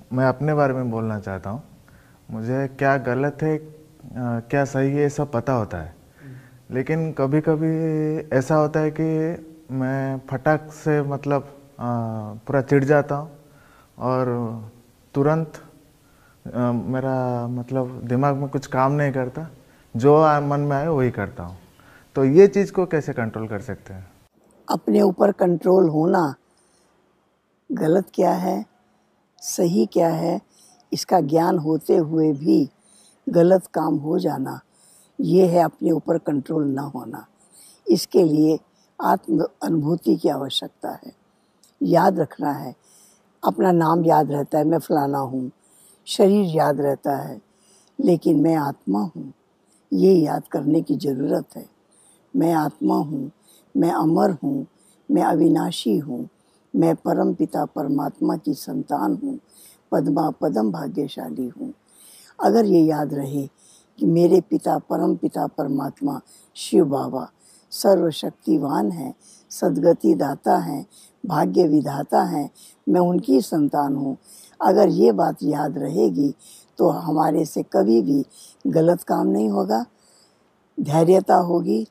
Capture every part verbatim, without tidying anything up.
मैं अपने बारे में बोलना चाहता हूँ। मुझे क्या गलत है, अ, क्या सही है, ये सब पता होता है। लेकिन कभी कभी ऐसा होता है कि मैं फटाक से मतलब अ, पूरा चिढ़ जाता हूँ और तुरंत अ, मेरा मतलब दिमाग में कुछ काम नहीं करता, जो आ- मन में आए वही करता हूँ। तो ये चीज़ को कैसे कंट्रोल कर सकते हैं? अपने ऊपर कंट्रोल होना, गलत क्या है सही क्या है इसका ज्ञान होते हुए भी गलत काम हो जाना, ये है अपने ऊपर कंट्रोल ना होना। इसके लिए आत्म अनुभूति की आवश्यकता है। याद रखना है, अपना नाम याद रहता है, मैं फलाना हूँ, शरीर याद रहता है, लेकिन मैं आत्मा हूँ, ये याद करने की ज़रूरत है। मैं आत्मा हूँ, मैं अमर हूँ, मैं अविनाशी हूँ, मैं परम पिता परमात्मा की संतान हूँ, पद्मा पदम भाग्यशाली हूँ। अगर ये याद रहे कि मेरे पिता परम पिता परमात्मा शिव बाबा सर्वशक्तिवान हैं, सद्गति दाता हैं, भाग्य विधाता हैं, मैं उनकी संतान हूँ, अगर ये बात याद रहेगी तो हमारे से कभी भी गलत काम नहीं होगा, धैर्यता होगी,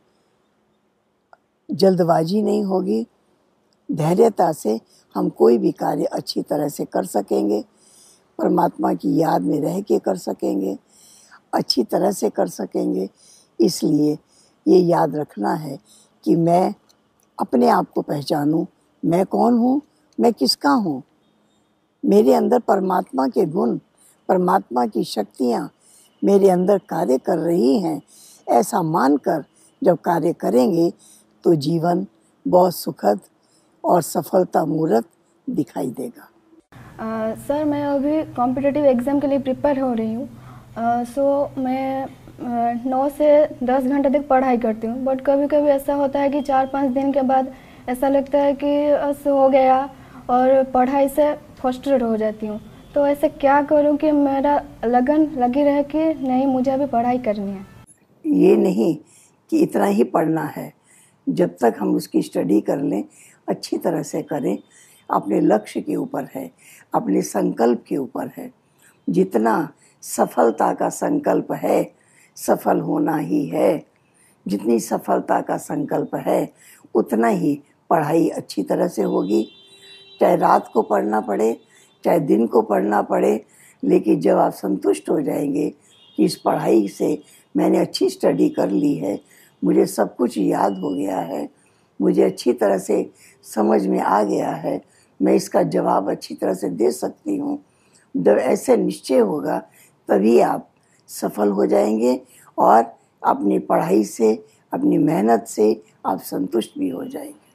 जल्दबाजी नहीं होगी। धैर्यता से हम कोई भी कार्य अच्छी तरह से कर सकेंगे, परमात्मा की याद में रह के कर सकेंगे, अच्छी तरह से कर सकेंगे। इसलिए ये याद रखना है कि मैं अपने आप को पहचानूं, मैं कौन हूँ, मैं किसका हूँ। मेरे अंदर परमात्मा के गुण, परमात्मा की शक्तियाँ मेरे अंदर कार्य कर रही हैं, ऐसा मानकर जब कार्य करेंगे तो जीवन बहुत सुखद और सफलता मूर्त दिखाई देगा। आ, सर मैं अभी कॉम्पिटिटिव एग्ज़ाम के लिए प्रिपेयर हो रही हूँ। सो मैं नौ से दस घंटे तक पढ़ाई करती हूँ, बट कभी कभी ऐसा होता है कि चार पाँच दिन के बाद ऐसा लगता है कि बस हो गया और पढ़ाई से फ्रस्ट्रेट हो जाती हूँ। तो ऐसे क्या करूँ कि मेरा लगन लगी रहे कि नहीं मुझे अभी पढ़ाई करनी है। ये नहीं कि इतना ही पढ़ना है, जब तक हम उसकी स्टडी कर लें, अच्छी तरह से करें, अपने लक्ष्य के ऊपर है, अपने संकल्प के ऊपर है। जितना सफलता का संकल्प है, सफल होना ही है। जितनी सफलता का संकल्प है उतना ही पढ़ाई अच्छी तरह से होगी। चाहे रात को पढ़ना पड़े, चाहे दिन को पढ़ना पड़े, लेकिन जब आप संतुष्ट हो जाएंगे कि इस पढ़ाई से मैंने अच्छी स्टडी कर ली है, मुझे सब कुछ याद हो गया है, मुझे अच्छी तरह से समझ में आ गया है, मैं इसका जवाब अच्छी तरह से दे सकती हूँ, जब ऐसे निश्चय होगा तभी आप सफल हो जाएंगे और अपनी पढ़ाई से, अपनी मेहनत से आप संतुष्ट भी हो जाएंगे।